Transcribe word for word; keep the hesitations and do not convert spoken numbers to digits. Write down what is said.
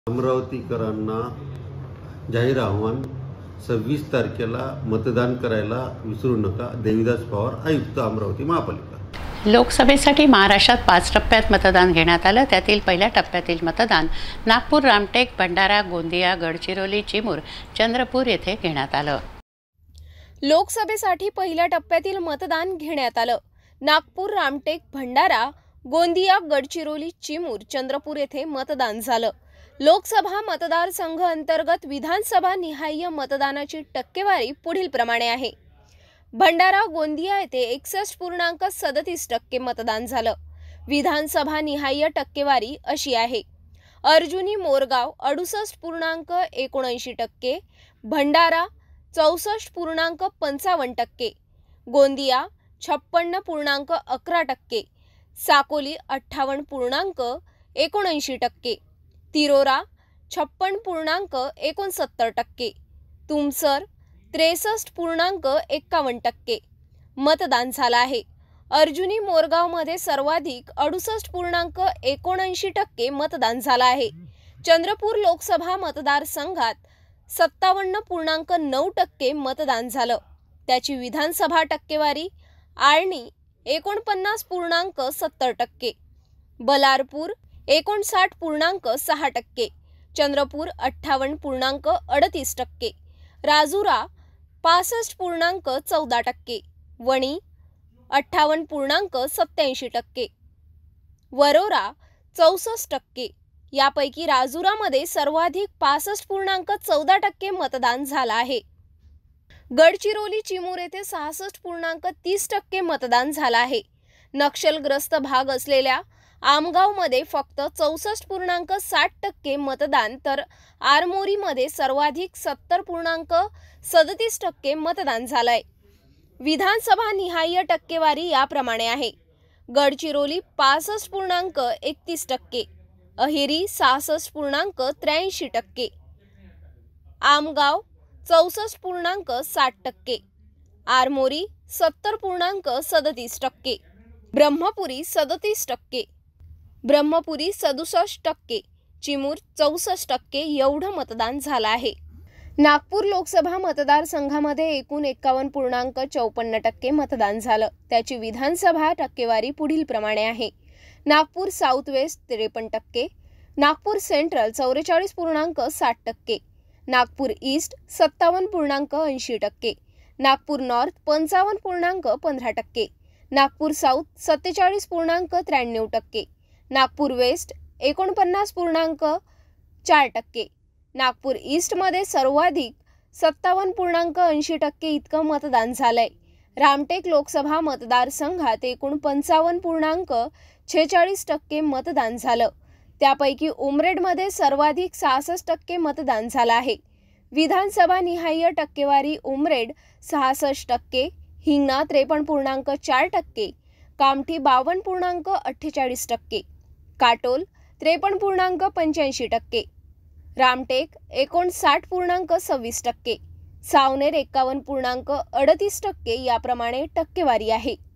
अमरावतीकरांना जाहीर आव्हान, सव्वीस तारखेला मतदान करायला विसरू नका. देविदास पवार, आयुक्त, अमरावती महापालिका. लोकसभेसाठी महाराष्ट्रात पाच टप्प्यात मतदान घेण्यात आलं. त्यातील पहिल्या टप्प्यातील मतदान नागपूर, रामटेक, भंडारा, गोंदिया, गडचिरोली, चिमूर, चंद्रपूर येथे घेण्यात आलं. लोकसभेसाठी पहिल्या टप्प्यातील मतदान घेण्यात आलं. नागपूर, रामटेक, भंडारा, गोंदिया, गडचिरोली, चिमूर, चंद्रपूर येथे मतदान झालं. लोकसभा मतदारसंघ अंतर्गत विधानसभा निहाय मतदानाची टक्केवारी पुढील प्रमाणे आहे. भंडारा, गोंदिया येथे एकसष्ट पूर्णांक सदतीस टक्के मतदान झालं. विधानसभा निहाय टक्केवारी अशी आहे: अर्जुनी मोरगाव अडुसष्ट पूर्णांक एकोणऐंशी टक्के, भंडारा चौसष्ट पूर्णांक पंचावन्न टक्के, गोंदिया छप्पन्न पूर्णांक अकरा टक्के, साकोली अठ्ठावन्न पूर्णांक एकोणऐंशी टक्के, तिरोरा छप्पन पूर्णांक एकोणसत्तर टक्के, तुमसर त्रेसष्ट पूर्णांक एक्कावन्न टक्के मतदान झालं आहे. अर्जुनी मोरगावमध्ये सर्वाधिक अडुसष्ट पूर्णांक एकोणऐंशी टक्के मतदान झालं आहे. चंद्रपूर लोकसभा मतदारसंघात सत्तावन्न पूर्णांक नऊ टक्के मतदान झालं. त्याची विधानसभा टक्केवारी आळणी एकोणपन्नास पूर्णांक सत्तर टक्के, बलारपूर एकोणसाठ पूर्णांक सहा टक्के, चंद्रपूर अठ्ठावन्न पूर्णांक अडतीस टक्के, राजुरा पासष्ट पूर्णांक चौदा टक्के, वणी अठ्ठावन्न पूर्णांक सत्याऐंशी टक्के, वरोरा चौसष्ट टक्के. यापैकी राजुरामध्ये सर्वाधिक पासष्ट पूर्णांक चौदा टक्के मतदान झालं आहे. गडचिरोली, चिमूर येथे सहासष्ट पूर्णांक तीस टक्के मतदान झालं आहे. नक्षलग्रस्त भाग असलेल्या आमगावमध्ये फक्त चौसष्ट पूर्णांक साठ टक्के मतदान, तर आरमोरीमध्ये सर्वाधिक सत्तर पूर्णांक सदतीस टक्के मतदान झालंय. विधानसभा निहाय टक्केवारी याप्रमाणे आहे: गडचिरोली पासष्ट पूर्णांक एकतीस टक्के, अहेरी सहासष्ट पूर्णांक त्र्याऐंशी टक्के, आमगाव चौसष्ट पूर्णांक साठ टक्के, आरमोरी सत्तर पूर्णांक सदतीस टक्के, ब्रह्मपुरी सदतीस टक्के, ब्रह्मपुरी सदुसष्ट टक्के, चिमूर चौसष्ट टक्के एवढं मतदान झालं आहे. नागपूर लोकसभा मतदारसंघामध्ये एकूण एक्कावन्न पूर्णांक चौपन्न टक्के मतदान झालं. त्याची विधानसभा टक्केवारी पुढील प्रमाणे आहे: नागपूर साऊथ वेस्ट त्रेपन्न टक्के, नागपूर सेंट्रल चौवेचाळीस पूर्णांक साठ टक्के, नागपूर ईस्ट सत्तावन्न पूर्णांक ऐंशी टक्के, नागपूर नॉर्थ पंचावन्न पूर्णांक पंधरा टक्के, नागपूर साऊथ सत्तेचाळीस पूर्णांक त्र्याण्णव टक्के, नागपूर वेस्ट एकोणपन्नास पूर्णांक चार टक्के. नागपूर ईस्टमध्ये सर्वाधिक सत्तावन्न पूर्णांक ऐंशी टक्के इतकं मतदान झालंय. रामटेक लोकसभा मतदारसंघात एकूण पंचावन्न पूर्णांक छेचाळीस टक्के मतदान झालं. त्यापैकी उमरेडमध्ये सर्वाधिक सहासष्ट टक्के मतदान झालं आहे. विधानसभा निहाय टक्केवारी उमरेड सहासष्ट टक्के, हिंगणा त्रेपन्न पूर्णांक चार टक्के, कामठी बावन्न पूर्णांक अठ्ठेचाळीस टक्के, काटोल त्रेपन्न पूर्णांक पंच्याऐंशी टक्के, रामटेक एकोणसाठ पूर्णांक सव्वीस टक्के, सावनेर एकावन्न पूर्णांक अडतीस टक्के याप्रमाणे टक्केवारी आहे.